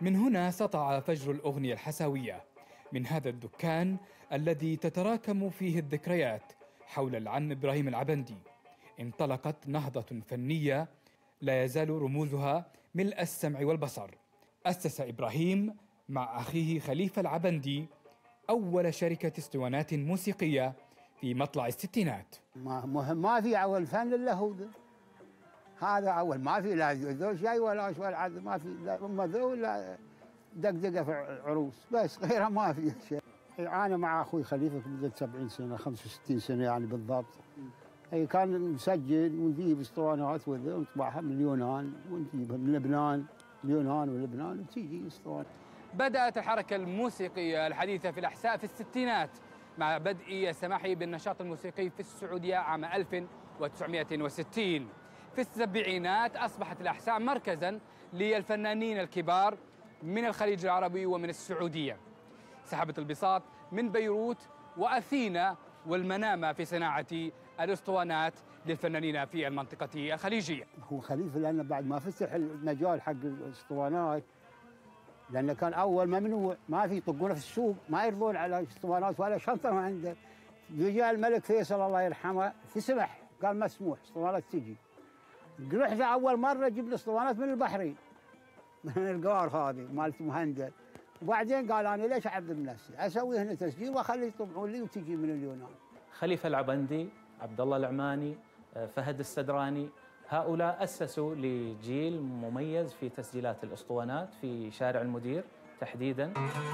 من هنا سطع فجر الأغنية الحساوية، من هذا الدكان الذي تتراكم فيه الذكريات حول العم إبراهيم العبندي انطلقت نهضة فنية لا يزال رموزها ملء السمع والبصر. أسس إبراهيم مع أخيه خليفة العبندي أول شركة اسطوانات موسيقية في مطلع الستينات. ما في أول فن إلا هو هذا أول، ما في لا ذو شيء ولا شوي، ما في لا ذو ولا دقدقة في العروس، بس غيرها ما في شيء. أنا مع أخوي خليفة مدة 70 سنة 65 سنة يعني بالضبط. أي كان نسجل ونجيب اسطوانات ونطبعها من اليونان ونجيبها من لبنان، اليونان ولبنان وتيجي اسطوانات. بدأت الحركة الموسيقية الحديثة في الأحساء في الستينات مع بدء السماح بالنشاط الموسيقي في السعودية عام 1960. في السبعينات أصبحت الأحساء مركزاً للفنانين الكبار من الخليج العربي ومن السعودية. سحبت البساط من بيروت وأثينا والمنامة في صناعة الأسطوانات للفنانين في المنطقة الخليجية. هو خليفة لأنه بعد ما فتح المجال حق الأسطوانات، لأنه كان أول ممنوع، ما في يطقونه في السوق، ما يرضون على اسطوانات ولا شنطة ما عنده. جاء الملك فيصل الله يرحمه فسمح، قال مسموح اسطوانات تجي. رحنا أول مرة جبنا اسطوانات من البحرين من القار هذه مالت مهندل، وبعدين قال أنا ليش أعذب نفسي؟ أسوي هنا تسجيل وأخلي يطبعون لي وتجي من اليونان. خليفة العبندي، عبد الله العماني، فهد السدراني، هؤلاء أسسوا لجيل مميز في تسجيلات الأسطوانات في شارع المدير تحديداً.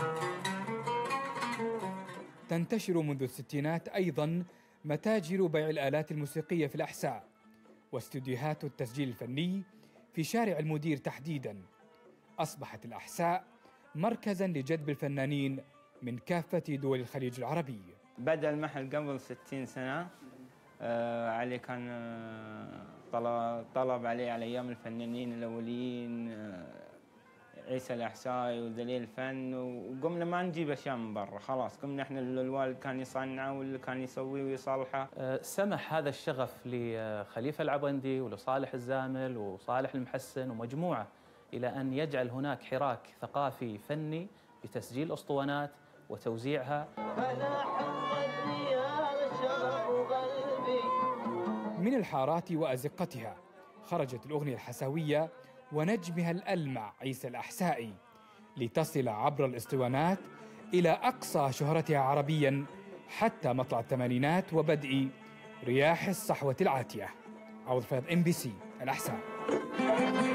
تنتشر منذ الستينات أيضاً متاجر بيع الآلات الموسيقية في الأحساء واستديوهات التسجيل الفني في شارع المدير تحديداً. أصبحت الأحساء مركزاً لجذب الفنانين من كافة دول الخليج العربي. بدأ المحل قبل 60 سنة. علي كان طلب عليه على أيام الفنانين الأولين، عيسى الأحسائي ودليل الفن، وقمنا ما نجيب أشياء من برا، خلاص قمنا إحنا اللي الوالد كان يصنعه واللي كان يسويه ويصلحه. سمح هذا الشغف لخليفة العبندي ولصالح الزامل وصالح المحسن ومجموعة إلى أن يجعل هناك حراك ثقافي فني بتسجيل أسطوانات وتوزيعها. من الحارات وأزقتها خرجت الأغنية الحساوية ونجمها الألمع عيسى الأحسائي لتصل عبر الإسطوانات إلى أقصى شهرتها عربياً حتى مطلع الثمانينات وبدء رياح الصحوة العاتية. عوض فهد MBC الأحساء.